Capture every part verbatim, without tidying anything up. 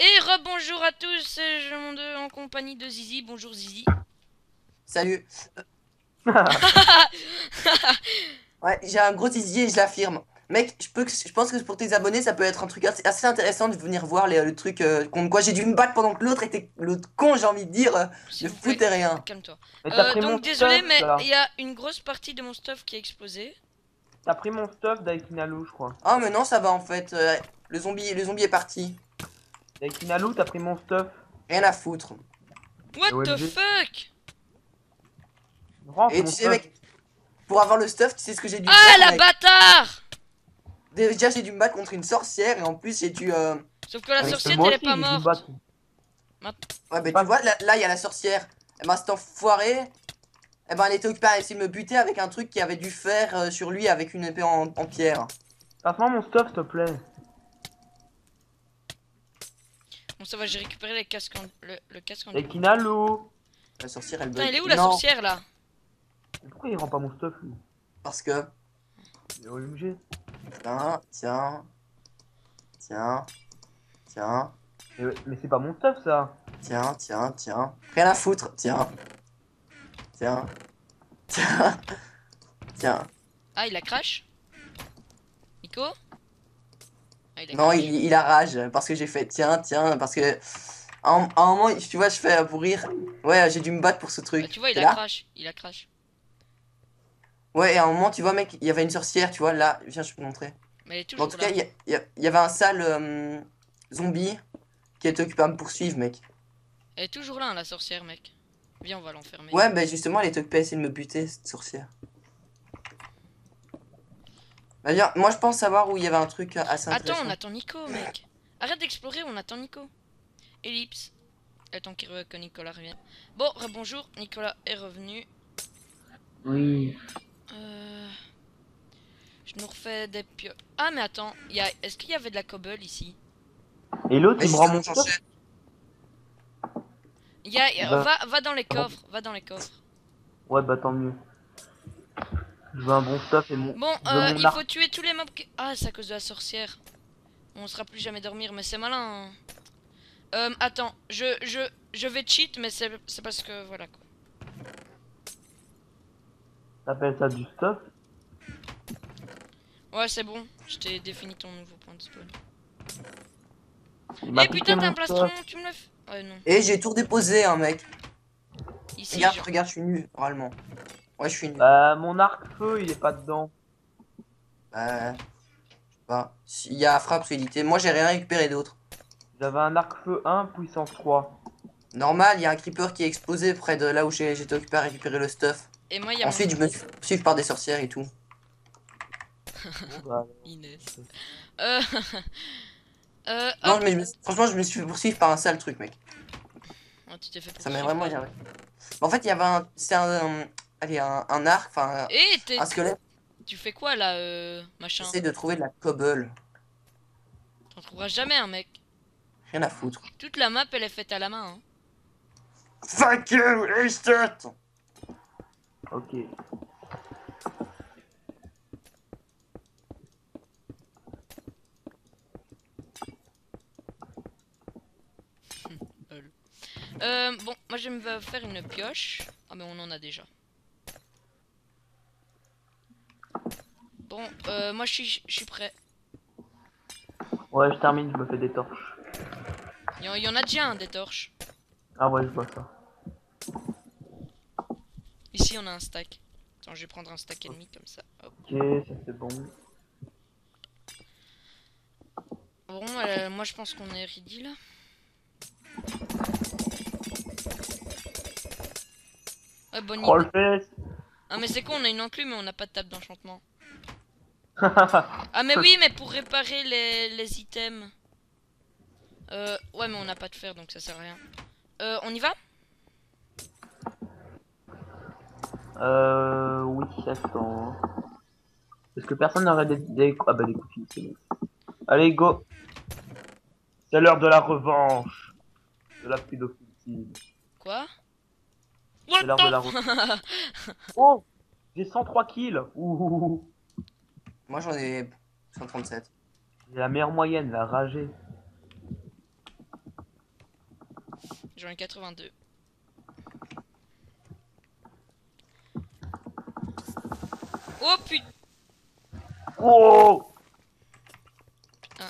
Et rebonjour à tous, c'est Jean deux en compagnie de Zizi. Bonjour Zizi. Salut. Ouais, j'ai un gros zizi et je l'affirme. Mec, je peux, que- je pense que pour tes abonnés, ça peut être un truc assez, assez intéressant de venir voir les- le truc euh, contre quoi j'ai dû me battre pendant que l'autre était l'autre con, j'ai envie de dire, euh, S'il ne vous plaît, foutait rien. calme-toi. Mais t'as Euh, pris mon donc désolé, stuff mais il là. y a une grosse partie de mon stuff qui a explosé. T'as pris mon stuff d'Aikinalu, je crois. Ah, mais non, ça va en fait. euh, le zombie, le zombie est parti. D'Aikinalu, t'as pris mon stuff. Rien à foutre. What Et the O M G. fuck? Rentre Et mon tu sais, stuff. mec, pour avoir le stuff, tu sais ce que j'ai dû Ah faire, la mec. bâtard! Déjà, j'ai dû me battre contre une sorcière et en plus, j'ai dû. euh, Sauf que la Mais sorcière moi elle est aussi, pas j'ai dû me morte. battre. Ma- Ouais, bah tu Pas- vois, là, là, il y a la sorcière. Eh ben, cet enfoiré. Eh ben, elle était occupée à essayer de me buter avec un truc qui avait du fer euh, sur lui avec une épée en, en pierre. Passe-moi mon stuff, s'il te plaît. Bon ça va, j'ai récupéré les casques en... le, le casque en diamant. D'Aikinalu. La sorcière, elle Putain, elle bug. est où la Non, sorcière là? Mais pourquoi il rend pas mon stuff, lui? parce que. Et O M G. Tiens, tiens, tiens, tiens, Mais, ouais, mais c'est pas mon stuff, ça. tiens, tiens, tiens. Rien à foutre. Tiens, tiens, tiens, tiens. Ah il a crash? Nico? Ah il a Non, crash. il, il a rage parce que j'ai fait tiens, tiens, parce que. À un, à un moment, tu vois, je fais pour rire. Ouais, j'ai dû me battre pour ce Bah tu truc. vois il T'es a là? crash. Il a crash. Ouais, et à un moment, tu vois, mec, il y avait une sorcière, tu vois, là. Viens, je peux te montrer. Mais elle est Bon, en toujours tout cas, là. il y, a- il y a- il y avait un sale euh, zombie qui était occupé à me poursuivre, mec. Elle est toujours là hein, la sorcière mec. Viens on va l'enfermer. Ouais, bah justement, elle était occupée à essayer de me buter, cette sorcière. Bah viens, moi je pense savoir où il y avait un truc assez Attends, on intéressant. attend Nico, mec. Arrête d'explorer, on attend Nico. Ellipse. Attends qu'il re- que Nicolas revienne. Bon, bonjour, Nicolas est revenu. Oui. Euh... Je nous refais des pio... Ah, mais attends, y a... est-ce qu'il y avait de la cobble ici? Et l'autre, Mais il me rend justement, mon j'en stuff. cherche. Y a... y a- Bah. Va, va dans les coffres, va dans les coffres. Ouais, bah tant mieux. Je veux un bon stuff et mon. Bon, Je veux euh, mon il faut arc. tuer tous les mobs qui... Ah, c'est à cause de la sorcière. On sera plus jamais dormir, mais c'est malin. Hein. Euh, attends, je, je, je vais cheat, mais c'est c'est parce que... Voilà, quoi. T'appelles ça du stuff? Ouais, c'est bon, je t'ai défini ton nouveau point de spawn. Il m'a Eh piqué putain, t'as un mon plastron, stuff. tu me le f... Ouais, non. Et j'ai tout redéposé, hein, mec. Ici, Regarde, genre. regarde, je suis nu, oralement. Ouais, je suis nu. Bah, mon arc-feu, il est pas dedans. Bah, je sais pas. Il y a frappe solidité. Moi, j'ai rien récupéré d'autre. J'avais un arc-feu un, puissance trois. Normal, il y a un creeper qui est explosé près de là où j'ai- j'étais occupé à récupérer le stuff. Et moi, il y a mon... Ensuite, je me suis fait poursuivre par des sorcières et tout. Bon, bah, Inès. Euh... euh... Non, Hop. mais je me- franchement, je me suis fait poursuivre par un sale truc, mec. Oh, tu t'es fait Ça m'a poursuivre vraiment par... énervé. En fait, il y avait un. C'est un. un- Allez, un, un arc, enfin, Eh, t'es... un squelette. Tu fais quoi, là, euh... Machin? J'essaie de trouver de la cobble. T'en trouveras jamais, un mec. Rien à foutre. Toute la map, elle est faite à la main, hein. Fuck you, restart! ok. Lol. Euh, bon, moi, je vais me faire une pioche. Ah, mais on en a déjà. Bon, euh, moi, je suis je suis prêt. Ouais, je termine, je me fais des torches. Il y, en- y en a déjà, un, des torches. Ah ouais, je vois ça. Ici, on a un stack. Attends, je vais prendre un stack ennemi, comme ça. Hop. Ok, ça c'est bon. Bon, euh, moi, je pense qu'on est ready, là. Ouais, bonne Oh idée. le fesse. Ah, mais c'est con, on a une enclume, mais on n'a pas de table d'enchantement. Ah, mais oui, mais pour réparer les, les items. Euh, ouais, mais on n'a pas de fer, donc ça sert à rien. Euh, on y va? euh... Oui, attends. Est-ce que personne n'aurait des... des... Ah bah des cookies, c'est bon. Allez, go. C'est l'heure de la revanche. De la pédophilie. Quoi? C'est l'heure de la revanche. Oh, j'ai cent trois kills. Ouh. Moi, j'en ai cent trente-sept. J'ai la meilleure moyenne, la ragée. J'en ai quatre-vingt-deux. Oh putain. Oh. Ah.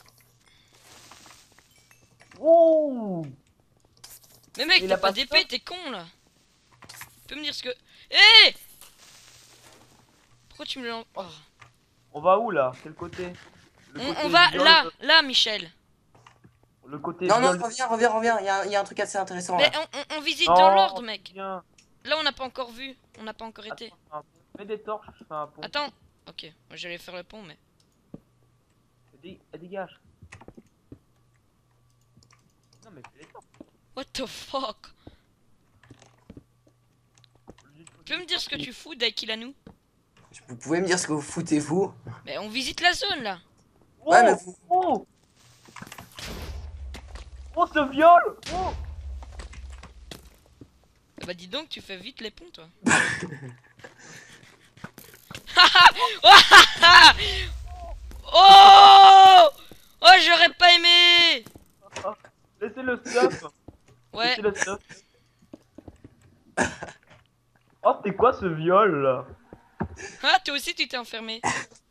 Oh. Mais mec, Il t'as a pas pas d'épée, ça t'es con là. Tu peux me dire ce que... Hé. Pourquoi tu me l'en... Oh. On va où là? Quel côté? Le On, côté on va viol, là, là, Michel. Le côté Non, non, viol. reviens, reviens, reviens. Il y, a un- il y a un truc assez intéressant Mais là. on, on- on visite Non, dans l'ordre, mec. viens. Là, on n'a pas encore vu. On n'a pas encore été. Attends, je fais un pont. Mets des torches, je fais un pont. Attends. Ok, moi j'allais faire le pont, mais... Dé- Dégage. Non mais fais les torches. What the fuck? Tu peux me dire ce que tu fous d'Aikilanou? Vous pouvez me dire ce que vous foutez vous? Mais on visite la zone, là. Oh, Ouais, mais vous- oh, oh, ce viol. Oh. Ah bah dis donc, tu fais vite les ponts, toi. Oh. Oh, j'aurais pas aimé. Laissez le stuff. Ouais. Laissez le stuff. Oh, c'était quoi ce viol là? Ah, toi aussi, tu t'es enfermé.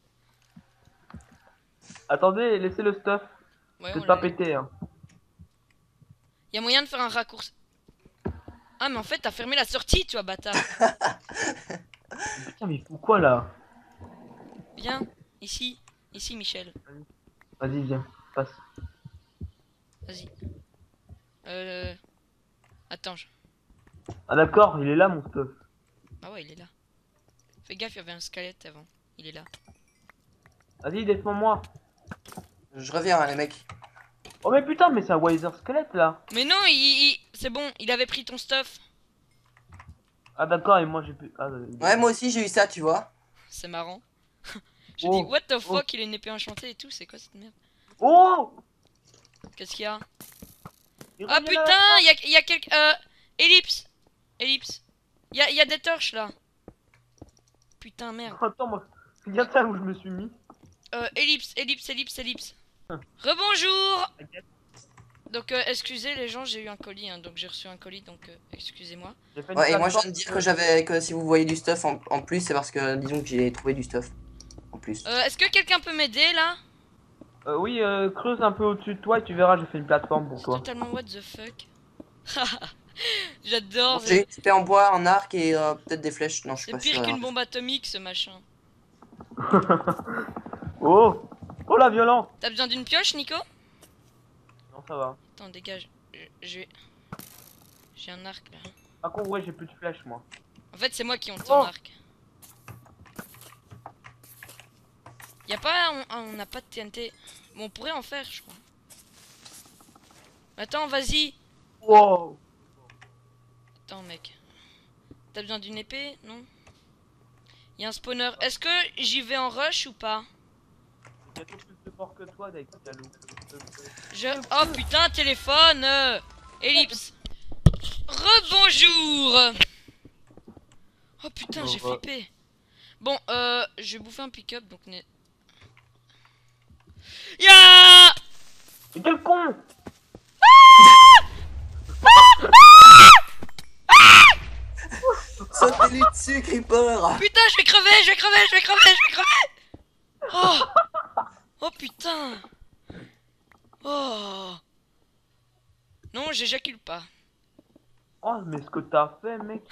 Attendez, laissez le stuff. Ouais, C'est on pas l'a- pété. Hein. Y a moyen de faire un raccourci. Ah, mais en fait, t'as fermé la sortie, toi, bâtard. Putain, mais il faut quoi là? Viens, ici. Ici, Michel. Vas-y, viens, passe. Vas-y. Euh... Attends. je- Ah d'accord, il est là mon stuff. Ah ouais, il est là. Fais gaffe, il y avait un squelette avant. Il est là. Vas-y, défends-moi. Je reviens, hein, les mecs. Oh mais putain, mais c'est un Wiser squelette là. Mais non, il... il- C'est bon, il avait pris ton stuff. Ah d'accord, et moi j'ai pu... Ah, euh, Ouais, moi aussi j'ai eu ça, tu vois. C'est marrant. Je Oh, dis, what the oh. fuck, il a une épée enchantée et tout, c'est quoi cette merde? Oh, Qu'est-ce qu'il y a? il Ah revient là. putain, il y a, il y a quelqu'un... Euh... Ellipse. Ellipse. Il y a, il y a des torches là. Putain, merde. Attends, moi, regarde ça où je me suis mis. Euh, ellipse, ellipse, ellipse, ellipse. Rebonjour. Donc, euh, excusez les gens, j'ai eu un colis, hein, donc j'ai reçu un colis, donc euh, excusez-moi. J'ai fait une Ouais, et moi je plateforme. viens de dire que j'avais que si vous voyez du stuff en, en plus, c'est parce que disons que j'ai trouvé du stuff en plus. Euh, est-ce que quelqu'un peut m'aider là? Euh, oui, euh, creuse un peu au-dessus de toi et tu verras, j'ai fait une plateforme pour C'est toi. totalement what the fuck. J'adore. Bon, j'ai une épée en bois, un arc et euh, peut-être des flèches. Non, je suis C'est pas pire sûr. qu'une alors. bombe atomique ce machin. Oh, oh la violence. T'as besoin d'une pioche, Nico? Non, ça va. Attends, dégage. Je- J'ai. J'ai un arc là. Par contre, ouais, j'ai plus de flèches moi. En fait, c'est moi qui ont ton Oh. arc. Y a pas. On on n'a pas de T N T. Bon, on pourrait en faire, je crois. Attends, vas-y. Wow. Attends, mec. T'as besoin d'une épée? Non? Y a un spawner. Est-ce que j'y vais en rush ou pas? J'ai bientôt plus de fort que toi, Dave, Galou. Je... Oh putain, téléphone euh, Ellipse. Rebonjour. Oh putain, j'ai Bon, flippé. Bon, euh, je vais bouffer un pick-up, donc... Ne... Ya. Mais quel con. Sautez-lui dessus, Creeper. Putain, je vais crever, je vais crever, je vais crever, je vais crever. Oh. Oh putain. Oh. Non, j'éjacule pas. Oh, mais ce que t'as fait, mec.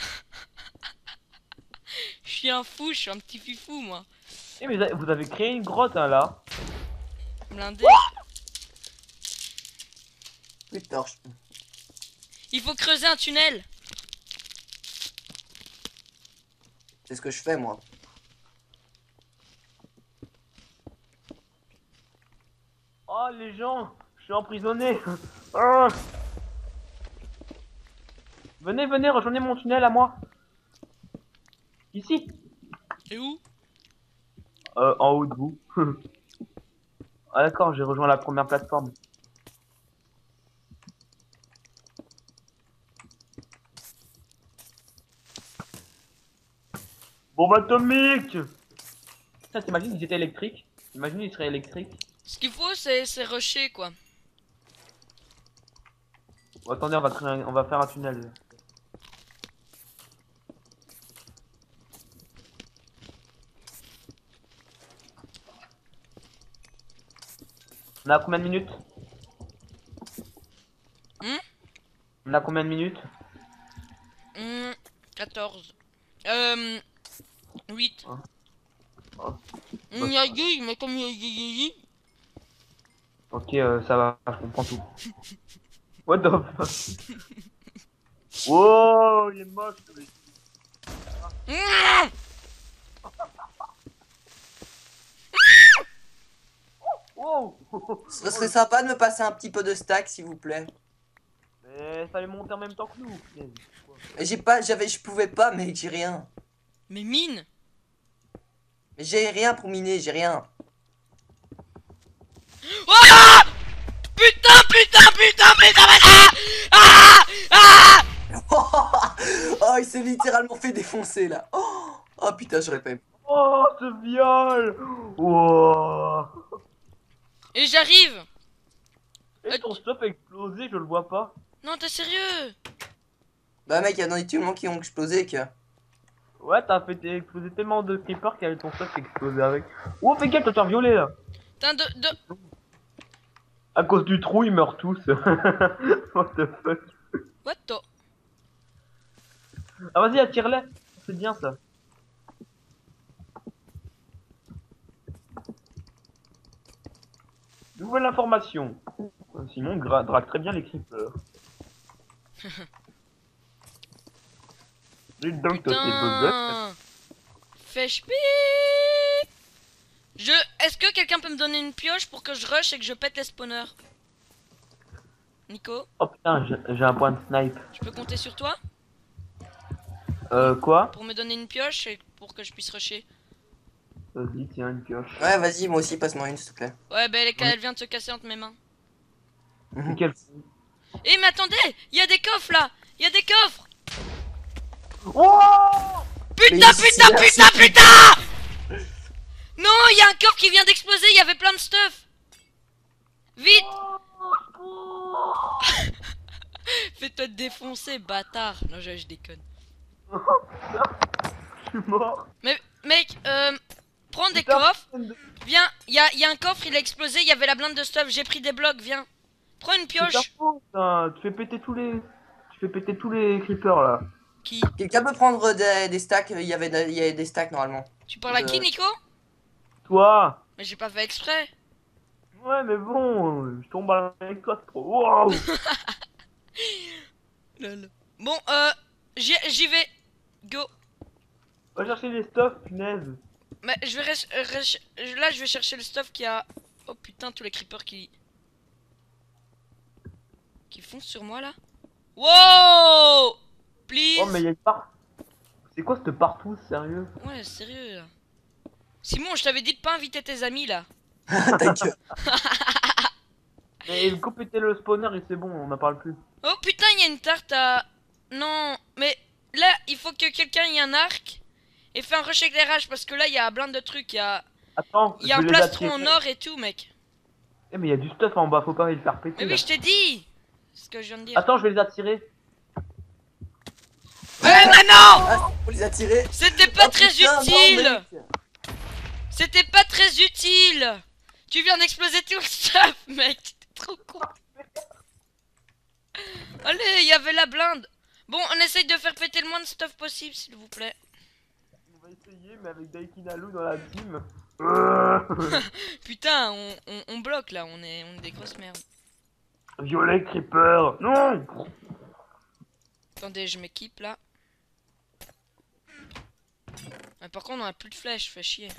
Je suis un fou, je suis un petit fifou, moi. Eh, mais vous avez- vous avez créé une grotte, hein, là. Blindé. Plus de torches. Il faut creuser un tunnel. C'est ce que je fais moi. Oh, les gens, je suis emprisonné. Ah. Venez, venez, rejoignez mon tunnel à moi. Ici. Et où? Euh, en haut de vous. Ah d'accord, j'ai rejoint la première plateforme. Bombe atomique. Putain, t'imagines ils étaient électriques? Imagine ils seraient électriques. Ce qu'il faut, c'est c'est rusher, quoi. Oh, attendez, on va créer un- on va faire un tunnel. On a combien de minutes? Hmm On a combien de minutes? Hmm, quatorze. Euh... huit. Ah. Ah. Hmm, y'a dit, mais comme y'a dit... Ok, euh, ça va, je comprends tout. What the fuck? Wow, il est moche le mec. Hmm Wow. Ce serait sympa de me passer un petit peu de stack, s'il vous plaît. Mais ça allait monter en même temps que nous. punaise. Et J'ai pas, j'avais, je pouvais pas, mais j'ai rien. Mais mine. Mais j'ai rien pour miner, j'ai rien. Oh putain, putain, putain, putain, putain. Ah ah Oh, il s'est littéralement fait défoncer là. Oh, oh putain, j'aurais pas aimé. Oh, ce viol. Wow. Et j'arrive. Et ton stop a explosé, je le vois pas. Non, t'es sérieux? Bah mec, il y a dans les tubes qui ont explosé que. Ouais, t'as fait exploser tellement de creepers qu'il y avait ton stop qui a explosé avec. Oh, fais gaffe, t'as te violer là. Putain de... de... À cause du trou, ils meurent tous. What the fuck. What the... Ah, vas-y, attire-les. C'est bien ça. Nouvelle information. Simon gra- drague très bien les creepers. Dis donc, toi, t'es beau Putain. Fais ch'pip. Je... Est-ce que quelqu'un peut me donner une pioche pour que je rush et que je pète les spawners? Nico, Oh putain, j'ai j'ai un point de snipe. je peux compter sur toi Euh, quoi? pour me donner une pioche et pour que je puisse rusher? Vas-y, tiens, une pioche. Ouais, vas-y, moi aussi, passe-moi une, s'il te plaît. Ouais, bah elle, est- Ouais. elle vient de se casser entre mes mains. Nickel. Eh mais attendez, il y a des coffres là. Il y a des coffres. Oh! Putain, Mais putain, c'est- putain, putain. Non, il y a un corps qui vient d'exploser, il y avait plein de stuff. Vite. Fais-toi défoncer, bâtard. Non, je, je déconne. Je suis mort. Mais, mec, euh, prends des Putain, coffres. putain de- Viens, il y a, y a un coffre, il a explosé, il y avait la blinde de stuff. J'ai pris des blocs, viens. Prends une c'est ta pioche. faute, hein. Tu fais péter tous les... Tu fais péter tous les creepers là. Qui? Quelqu'un peut prendre des, des stacks, il y avait de- il y avait des stacks normalement. Tu parles à Euh. qui, Nico? Toi? Mais j'ai pas fait exprès. Ouais, mais bon, je tombe avec toi, c'est trop. Wow! Lol. Bon, euh, j'y j'y vais. Go. Va chercher les stuff, punaise. Mais je vais res- euh, res- là, je vais chercher le stuff qui a. Oh putain, tous les creepers qui. qui foncent sur moi là. Wow! Please! Oh, mais il y a une part. C'est quoi ce partout, sérieux? Ouais, sérieux là. Simon, je t'avais dit de pas inviter tes amis là. Ta gueule. Mais go péter le spawner et c'est bon, on n'en parle plus. Oh putain, il y a une tarte à. Non, mais là, il faut que quelqu'un ait un arc et fait un rush éclairage parce que là, il y a plein de trucs. Il y a, Attends, il y a je un vais les plastron en attirer. or et tout, mec. Eh, mais il y a du stuff en bas, faut pas le faire péter. Mais là. oui, je t'ai dit! C'est ce que je viens de dire. Attends, je vais les attirer. Ouais, mais non! Ah, faut les attirer. C'était pas Oh, très putain, non, utile! mec. C'était pas très utile! Tu viens d'exploser tout le stuff, mec! T'es trop con! Allez, il y avait la blinde! Bon, on essaye de faire péter le moins de stuff possible, s'il vous plaît. On va essayer, mais avec Daikinalu dans la team. Putain, on, on, on bloque là, on est, on est des grosses merdes. Violet Creeper. Non! Attendez, je m'équipe là. Mais par contre, on a plus de flèches, fait chier.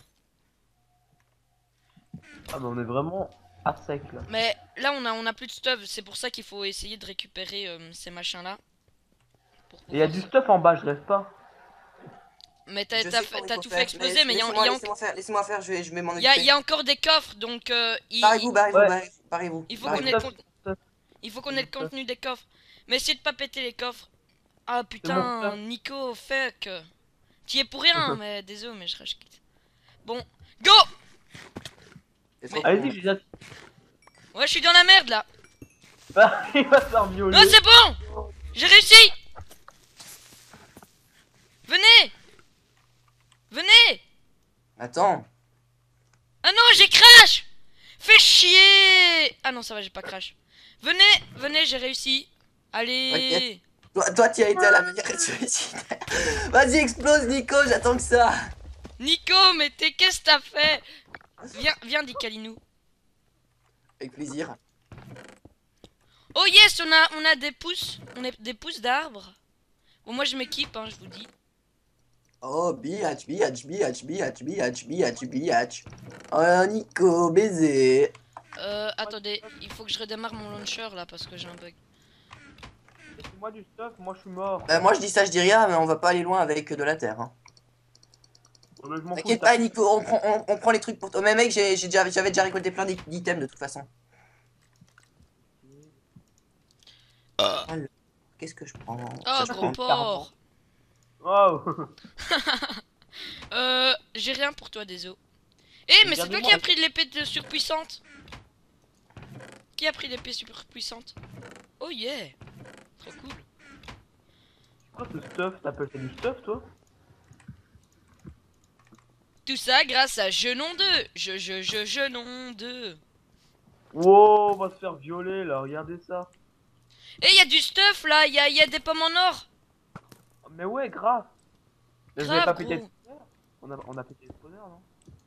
Ah, mais on est vraiment à sec là. Mais là, on a, on a plus de stuff, c'est pour ça qu'il faut essayer de récupérer euh, ces machins là. Pour Et il y a pouvoir- du stuff en bas, je rêve pas. Mais t'as Je t'as sais fait- comment il t'as faut tout faire, fait exploser, mais il y, a- laissez-moi- y a- laissez-moi faire, laissez-moi faire, je vais, je vais m'en y a- occuper. y a encore des coffres, donc euh, il, Barrez-vous, barrez-vous, Ouais. barrez-vous, barrez-vous. il faut barrez-vous. qu'on ait le Stuff, con- stuff. il faut qu'on ait le contenu des coffres. Mais essayez de pas péter les coffres. Ah putain, stuff. Nico, fuck. Tu y es pour rien, mais désolé, mais je rage quitte. Bon, go! C'est trop Allez-y, con. j'ai déjà. Ouais, je suis dans la merde là. Ah, il va se faire violer. Non, c'est bon. J'ai réussi. Venez. Venez. Attends. Ah non, j'ai crash. Fais chier. Ah non, ça va, j'ai pas crash. Venez, venez, j'ai réussi. Allez. Toi, toi tu as été à la manière suicide. Vas-y, explose, Nico, j'attends que ça. Nico, mais t'es qu'est-ce que t'as fait? Viens, viens, dit Kalinou. Avec plaisir. Oh yes, on a, on a des pousses. On a des pousses d'arbres. Bon, moi je m'équipe, hein, je vous dis. Oh, biatch, biatch, biatch, biatch, biatch, biatch, biatch. Oh, Nico, baiser. Euh, attendez, il faut que je redémarre mon launcher là parce que j'ai un bug. Laissez-moi du stuff, moi je suis mort. Bah, moi je dis ça, je dis rien, mais on va pas aller loin avec de la terre. Hein. Ouais, mais je m'en fous, T'inquiète t'as- pas, Nico, on prend, on, on prend les trucs pour toi. Mais mec, j'ai j'ai déjà, j'avais déjà récolté plein d'i- d'items de toute façon. Alors, qu'est-ce que je prends? Oh, Ça, je gros prends- porc. Wow. Euh, j'ai rien pour toi, désolé. Eh, mais c'est toi Regardez-moi. qui as pris l'épée de surpuissante. Qui a pris l'épée surpuissante? Oh yeah. Trop cool. Quoi ce stuff? T'appelles ça du stuff toi? Tout ça grâce à Genon deux. Je, je, je, Genon deux. Wow, on va se faire violer là, regardez ça. Eh, il y a du stuff là, il y a, y a des pommes en or. Oh, mais ouais, grave. Mais vous Grave, avez pas pété le gros. spawner? On a, on a pété le spawner, non?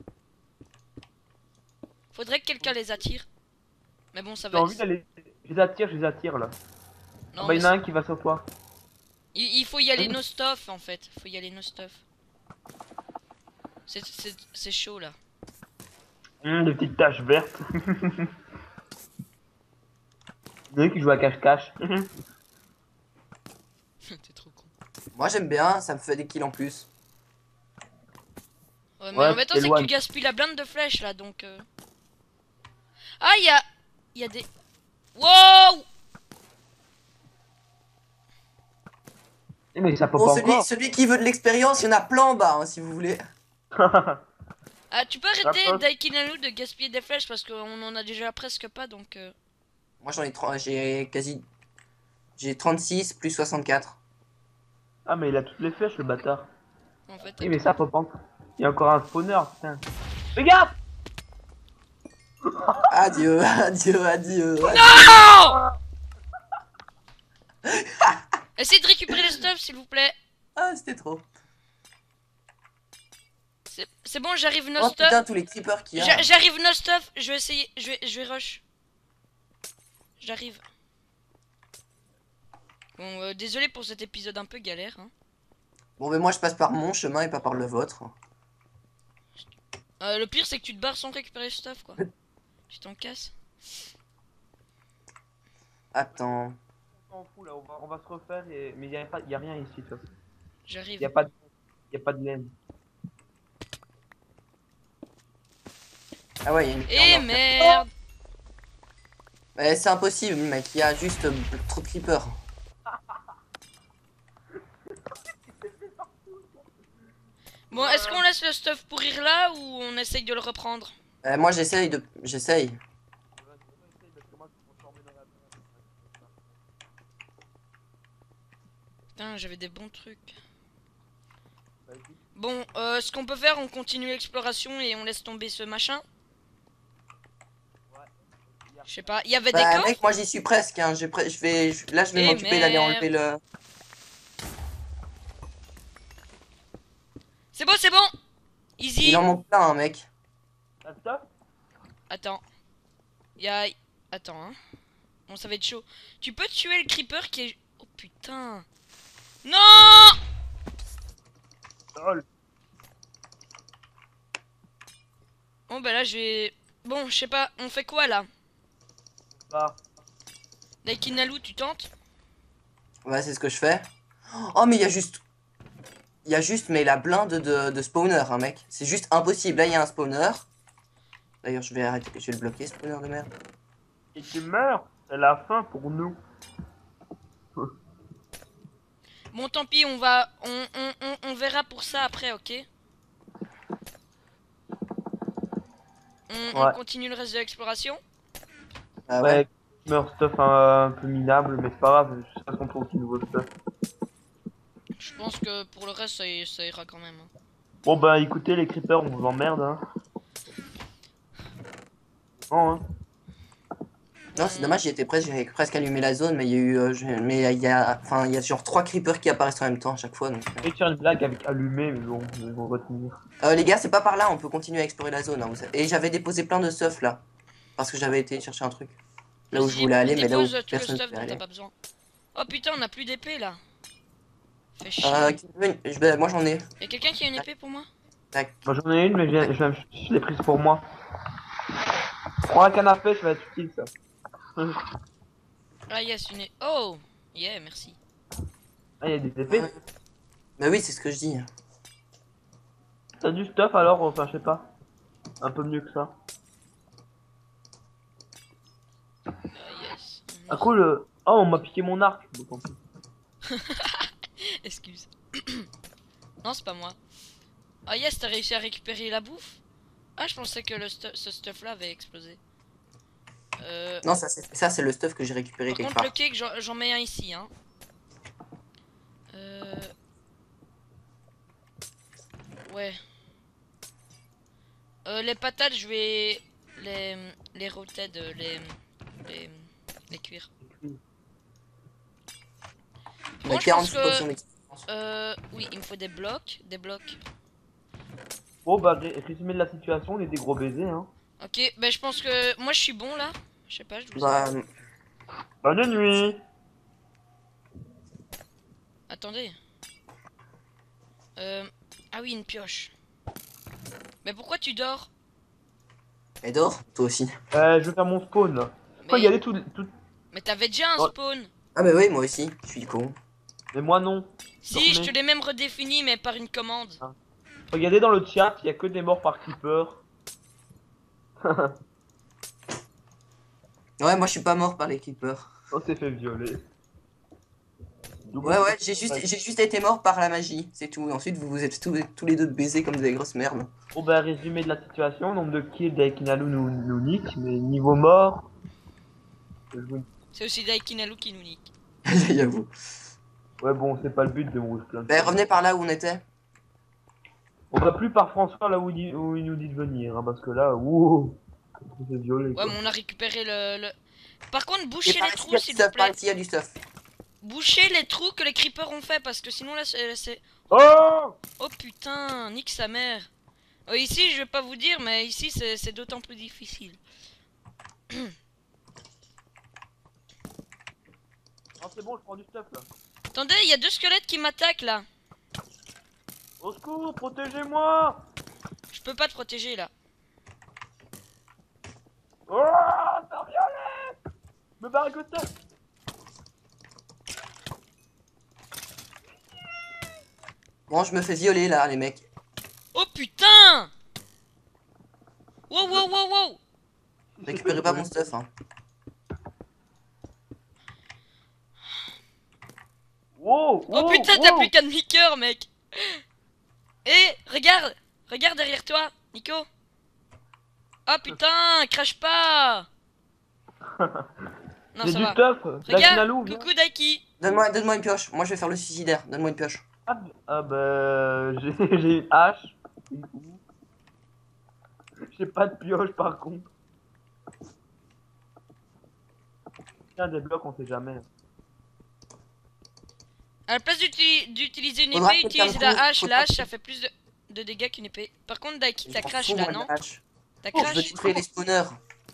Faudrait que quelqu'un les attire. Mais bon, ça J'ai va. envie d'aller. Je les attire, je les attire là. Non, Ah bah, mais il y en a un qui va sur toi. il, il faut y aller no stuff en fait. Faut y aller no stuff. C'est- C'est c'est chaud là. Hum, des petites taches vertes. Il y en a un qui joue à cache-cache. T'es trop con. Moi j'aime bien, ça me fait des kills en plus. Ouais, mais Ouais, embêtant, c'est que tu t'éloignes. gaspilles la blinde de flèches là donc. Euh... Ah, il y a. Il y a des. Wow! Eh, mais ça pop Bon, celui, encore. celui qui veut de l'expérience, il y en a plein en bas, hein, si vous voulez. Ah, tu peux arrêter D'accord. Daikinalu de gaspiller des flèches parce qu'on en a déjà presque pas donc. Euh... Moi j'en ai trente, j'ai quasi. J'ai trente-six plus soixante-quatre. Ah, mais il a toutes les flèches le bâtard. En fait. Eh, mais ça pop encore. Il y a encore un spawner, putain. Regarde! Adieu, adieu, adieu. Non! Essayez de récupérer le stuff s'il vous plaît. Ah, c'était trop. C'est c'est bon, j'arrive no Oh stuff. putain, tous les creepers qu'il y a. J'a- J'arrive no stuff. Je vais essayer. Je vais, je vais rush. J'arrive. Bon, euh, désolé pour cet épisode un peu galère. Hein. Bon, mais moi je passe par mon chemin et pas par le vôtre. Euh, le pire, c'est que tu te barres sans récupérer le stuff quoi. Tu t'en casses. Attends. On s'en fout là, on va, on va se refaire et... Mais il y a, pas... y a rien ici, de toute façon. J'arrive. Y a pas de... Y a pas de laine. Ah ouais, il y a une. Eh on en- merde! Mais c'est impossible, mec, il y a juste euh, trop de creepers. Bon, est-ce qu'on laisse le stuff pourrir là ou on essaye de le reprendre? Euh, moi j'essaye de. J'essaye. Putain, j'avais des bons trucs. Bon, euh, ce qu'on peut faire, on continue l'exploration et on laisse tomber ce machin. Je sais pas, il y avait des Bah, coffres? mec, moi j'y suis presque. Hein. Je, je vais... je- Là je vais Eh m'occuper d'aller merde. enlever le. C'est bon, c'est bon! Easy! Il en manque plein, hein, mec. T'as ça? Attends. Il y a... Attends, hein. Bon, ça va être chaud. Tu peux tuer le creeper qui est... Oh putain! Non! Lol. Bon, bah là, je vais... Bon, je sais pas, on fait quoi là? Bah. Daikinalu, tu tentes? Ouais, c'est ce que je fais. Oh, mais il y a juste. Il y a juste, mais la blinde de, de spawner, hein, mec. C'est juste impossible. Là, il y a un spawner. D'ailleurs, je vais arrêter. Je vais le bloquer, spawner de merde. Et tu meurs, c'est la fin pour nous. Bon, tant pis, on va... On, on, on, on verra pour ça après, ok? On, on Ouais. continue le reste de l'exploration? Ah ouais. Ouais, Leur stuff un, un peu minable, mais c'est pas grave, ça son tour aussi nouveau stuff. Je pense que pour le reste, ça, y- ça ira quand même. hein. Bon bah écoutez les creepers, on vous emmerde hein. Non, hein. Non, c'est On- dommage, j'étais presque, j'avais presque allumé la zone, mais il y a eu, euh, je- mais il y a, enfin, il y a genre trois creepers qui apparaissent en même temps à chaque fois. Donc, Je vais faire une blague avec allumé, mais bon, ils vont retenir. euh. Euh, les gars, c'est pas par là, on peut continuer à explorer la zone. hein, vous savez. Et j'avais déposé plein de stuff là, parce que j'avais été chercher un truc. Là où je Vas-y, voulais aller, mais là où dépose tout le personne ne stuff pouvait dont t'as aller. pas besoin. Oh putain, on a plus d'épée là. Fait chier. Euh, qui veut une- je vais- moi j'en ai. Y'a quelqu'un qui a une épée pour moi? Tac. Moi j'en ai une, mais je, viens- je, viens- je l'ai prise pour moi. Prends un canne à pêche, ça va être utile ça. Ah yes, une épée. Oh yeah, merci. Ah, il y a des épées. Ouais. Bah oui, c'est ce que je dis. T'as du stuff alors, enfin je sais pas. Un peu mieux que ça. Ah yes. Ah cool. euh, Oh, on m'a piqué mon arc. Donc, en plus. Excuse. Non, c'est pas moi. Ah yes, t'as réussi à récupérer la bouffe? Ah, je pensais que le stu- ce stuff là avait explosé. Euh... Non, ça c'est ça c'est le stuff que j'ai récupéré Par quelque contre, le part. cake, j'en j'en mets un ici. Hein. Euh... Ouais. Euh, les patates, je vais les les roted, euh, les les les cuire. On Bon, a je pense quarante-six que potions d'expérience. euh, oui, il me faut des blocs, des blocs. Bon bah ré- résumé de la situation, on est des gros baisers hein. Ok, ben je pense que moi je suis bon là. Je sais pas, je vous Bah, Bonne nuit. Attendez. Euh... Ah oui, une pioche. Mais pourquoi tu dors? et dors, toi aussi. Euh, je vais faire mon spawn là. Faut y Mais, aller tout, tout... mais t'avais déjà un Oh. spawn. Ah bah oui, moi aussi, je suis con. Mais moi non. Si, je Dormez. te l'ai même redéfini, mais par une commande. Regardez dans le chat, il y a que des morts par creeper. Ouais, moi je suis pas mort par les creepers. On s'est fait violer. Double Ouais, ouais, kill. j'ai juste, j'ai juste été mort par la magie, c'est tout. Ensuite, vous vous êtes tous, tous les deux baisés comme des grosses merdes. Bon bah résumé de la situation, nombre de kills d'Aikinalu nous, nous nique, mais niveau mort... je vous- C'est aussi Daikinalu qui nous nique. J'avoue. Ouais bon, c'est pas le but de me rouge plein. Bah, revenez par là où on était. On va plus par François là où il, dit- où il nous dit de venir, hein, parce que là, wouh, on s'est violé Ouais, quoi. mais on a récupéré le... le... Par contre, Et bouchez par les ici, il y trous, a du s'il vous stuff, par plaît. ici, il y a du stuff. Bouchez les trous que les creepers ont fait, parce que sinon là, c'est... c'est- Oh Oh putain, nique sa mère. Oh, ici, je vais pas vous dire, mais ici, c'est c'est d'autant plus difficile. Non c'est bon, je prends du stuff là. Attendez, il y a deux squelettes qui m'attaquent, là. Au secours, protégez-moi. Je peux pas te protéger, là. Oh, ça violet. Me bargote. Bon, je me fais violer là, les mecs. Oh putain. Wow, wow, wow, wow. Récupérez pas mon stuff, hein. Wow, Oh wow, putain, t'as wow. plus qu'un demi-cœur, mec. Eh, regarde. Regarde derrière toi, Nico. Oh putain, crache pas. Non, J'ai ça du va. stuff. D'Aikinalu, Regarde, viens. coucou Daiki. Donne-moi, donne-moi une pioche. Moi, je vais faire le suicidaire. Donne-moi une pioche. Ah, b- ah bah j'ai j'ai une hache. J'ai pas de pioche par contre. Tiens, des blocs on sait jamais. À la place d'uti- d'utiliser une Faudra épée, que utilise quelqu'un me la trouve- hache. faudra La hache, que- ça fait plus de, de dégâts qu'une épée. Par contre, Daiki, Je t'as m'en crash fous, là, moi, de non? la hache. T'as Je veux crash? détruire les spawners.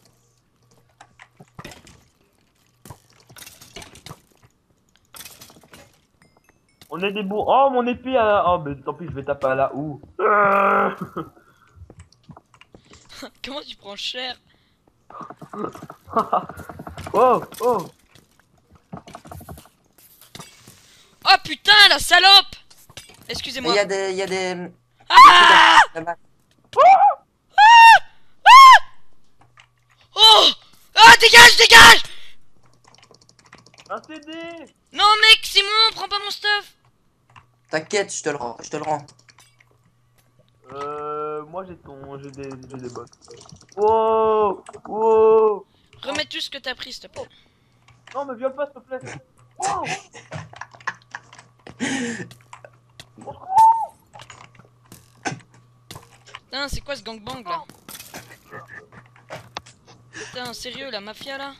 On est des bourgs. Oh mon épée à... Oh mais tant pis je vais taper à la où. Euh. Comment tu prends cher? Oh oh. Oh putain, la salope! Mais Excusez-moi. il y a des, il y a des. Ah! Là-bas. Oh! Ah, dégage, dégage! Un C D. Non, mec, Simon, prends pas mon stuff! T'inquiète, je te le rends, je te le rends. Euh... Moi j'ai ton... J'ai des... J'ai des bots. Oh oh. Remets tout ce que t'as pris, s'il te plaît. Non, me viole pas, s'il te plaît. Oh. Putain, c'est quoi ce gangbang là? Putain, sérieux, la mafia là?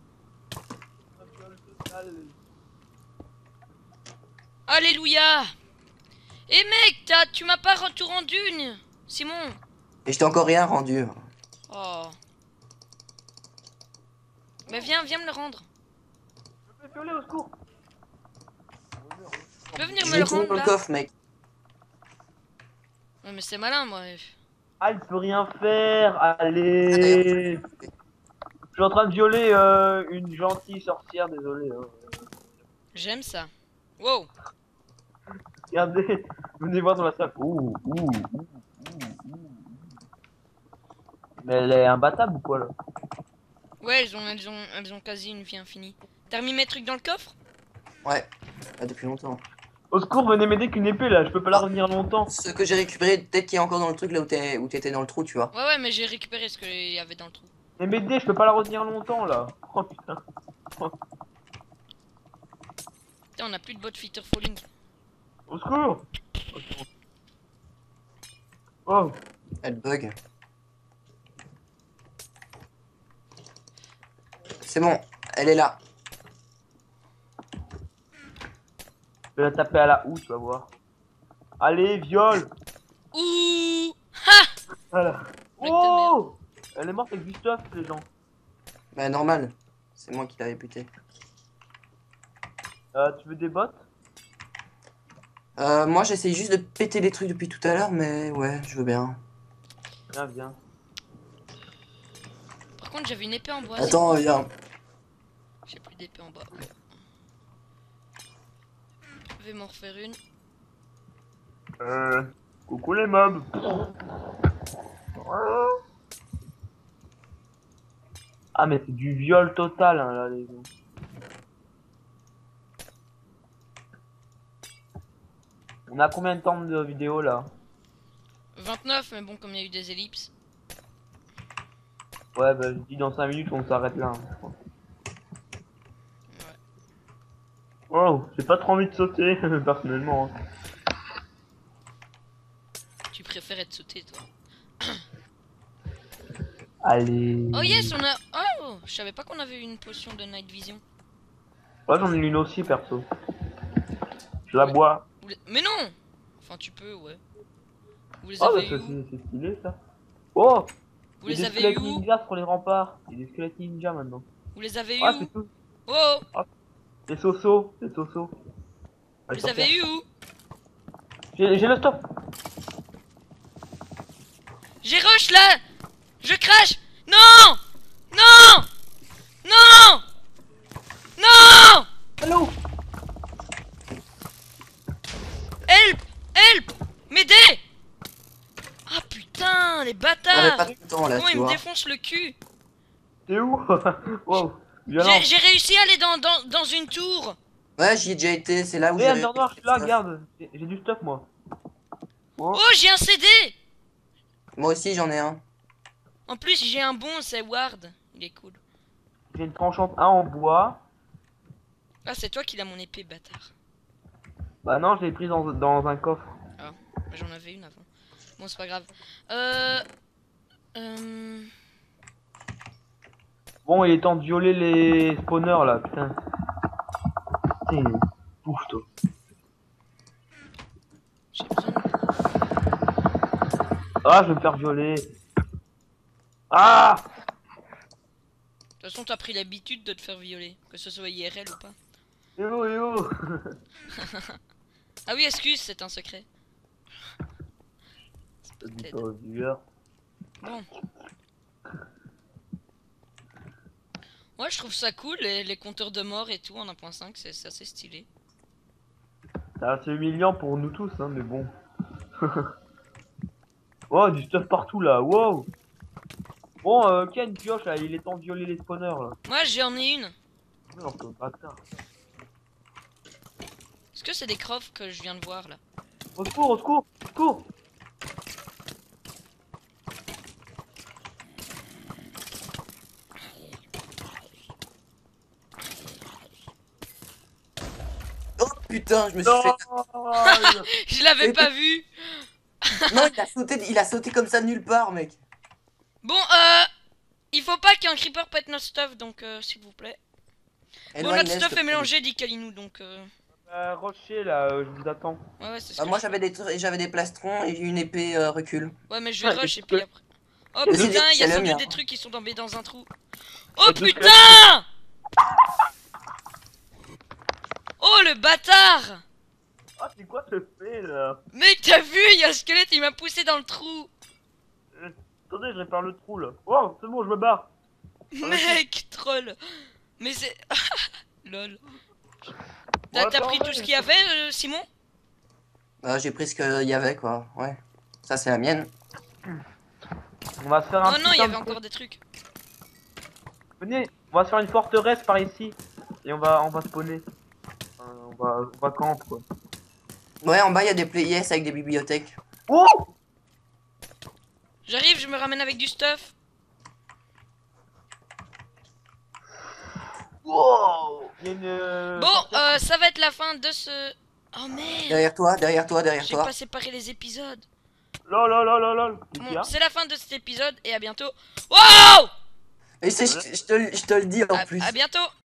Alléluia! Eh mec, t'as, tu m'as pas tout rendu, une... Simon? Et je t'ai encore rien rendu. Oh. Mais viens, viens me le rendre. Je me fais violer, au secours. Tu peux venir Je me l'ai le tout rendre dans le là? coffre, mec. Ouais, mais c'est malin, moi. Ah, il peut rien faire. Ah, Allez. Je suis en train de violer euh, une gentille sorcière, désolé. Hein. J'aime ça. Wow. Regardez, venez voir dans la salle. Ouh, ouh, ouh, ouh, ouh. Mais elle est imbattable ou quoi là? Ouais, elles ont, elles ont, elles ont quasi une vie infinie. T'as remis mes trucs dans le coffre? Ouais, ah, depuis longtemps. Au secours, venez m'aider qu'une épée là, je peux pas la retenir longtemps. Ce que j'ai récupéré, peut-être qu'il y a encore dans le truc là où t'es- où t'étais dans le trou, tu vois. Ouais, ouais, mais j'ai récupéré ce qu'il y avait dans le trou. Mais m'aider, je peux pas la retenir longtemps là. Oh putain. Putain, on a plus de bot fitter falling. Au secours. Oh. Elle bug. C'est bon, elle est là. Je vais la taper à la houe, tu vas voir. Allez, viol. Ouh! Ha! Voilà. Blague de Oh. Elle est morte avec du stuff, les gens. Bah normal, c'est moi qui l'avais buté. Euh, tu veux des bottes? Euh, moi j'essaye juste de péter les trucs depuis tout à l'heure, mais ouais, je veux bien. Viens, viens. Par contre, j'avais une épée en bois. Attends, viens. J'ai plus d'épée en bois. Je vais m'en refaire une. Euh, coucou les mobs. Ah mais c'est du viol total hein, là les gars. On a combien de temps de vidéo là? vingt-neuf, mais bon, comme il y a eu des ellipses. Ouais bah je dis dans cinq minutes on s'arrête là. Hein. Ouais. Oh, j'ai pas trop envie de sauter personnellement. Hein. Tu préfères être sauté, toi. Allez. Oh yes, on a... Oh, je savais pas qu'on avait une potion de night vision. Ouais j'en ai une aussi perso. Je la bois. Vous les- Mais non. Enfin, tu peux, ouais. Vous les Oh bah avez eu c'est où? c'est stylé ça. Oh. Vous Il y les a des avez eu squelettes où? ninja sur les remparts. Il y a des squelettes ninja maintenant. Vous les avez eu Ah où? c'est tout. Oh, Les sosos, les sosos. vous Allez, les avez sortir. eu où? J'ai j'ai le stop. J'ai rush là. Je crache. Non. Non. Non. Non. Allô. Help. Help. M'aider. Ah putain, les J'avais bâtards. pas tout le temps là, Comment tu ils me vois. défoncent le cul? T'es où? Wow. Violent. J'ai j'ai réussi à aller dans, dans, dans une tour. Ouais, j'y ai déjà été, c'est là où Eh, j'ai... Under Noir, je suis là, regarde. J'ai j'ai du stuff, moi. Oh. Oh, j'ai un C D. Moi aussi j'en ai un. En plus, j'ai un bon, c'est Ward. Il est cool. J'ai une tranchante un en bois. Ah, c'est toi qui l'as mon épée, bâtard. Bah non, je l'ai prise dans, dans un coffre. J'en avais une avant. Bon, c'est pas grave. Euh... Euh... Bon, il est temps de violer les spawners, là, putain. Putain, bouge, toi. J'ai besoin de... Ah, je vais me faire violer. Ah! De toute façon, t'as pris l'habitude de te faire violer. Que ce soit I R L ou pas. Eh oh, eh oh. Ah oui, excuse, c'est un secret. C'est peut-être... Oh, vieux. Bon. Moi, je trouve ça cool, les, les compteurs de mort et tout en un point cinq, c'est c'est assez stylé. Ah, c'est humiliant pour nous tous, hein, mais bon. Oh, du stuff partout, là, wow. Bon, euh, Ken, pioche, là, il est temps de violer les spawners, là. Moi, j'en ai une. Non, comme bâtard. Est-ce que c'est des crofts que je viens de voir, là? Au secours, au secours, au secours. putain, je me suis Non, fait. Je l'avais Et- pas vu. Non, il a sauté, il a sauté comme ça de nulle part, mec. Bon, euh... il faut pas qu'un creeper pète notre stuff, donc euh, s'il vous plaît. Bon, Éloigne notre l'est, stuff s'il te est plaît. mélangé, dit Kalinou, donc... Euh... euh, Rocher là, euh, je vous attends. Ouais, ouais, c'est ce Bah, que moi je j'avais des tr- j'avais des plastrons et une épée euh, recul. fais. Ouais, mais je vais Ouais, rush et parce puis que- après... Oh Mais c'est putain, des- il y a c'est sans le doute mien. des trucs qui sont tombés dans un trou. Et Oh deux putain! Oh le bâtard! Ah, c'est quoi ce fait là? Mec, t'as vu, il y a un squelette, il m'a poussé dans le trou. Euh, Attendez, je répare le trou là. Oh, c'est bon, je me barre. Mec, troll. Mais c'est... Lol. T'as Bon, t'as attends, pris ouais, tout ce mais- qu'il y avait, euh, Simon? Bah, j'ai pris ce qu'il y avait, quoi. Ouais. Ça, c'est la mienne. On va se faire un Oh petit non, il y avait camp. encore des trucs. Venez, on va se faire une forteresse par ici. Et on va, on va spawner. Euh, on va, on va camp quoi. Ouais, en bas, il y a des players avec des bibliothèques. Oh! J'arrive, je me ramène avec du stuff. Wow! Il y a une. euh, Bon, forteresse. euh, ça va être la fin de ce... Oh merde, Derrière toi, derrière toi, derrière j'ai toi. pas séparé les épisodes. Lol, lol, lol, lol, lol. Qu'est-ce qu'il y Bon, a? c'est la fin de cet épisode et à bientôt. Wow! Et c'est, je, je te, je te le dis en À, plus. à bientôt.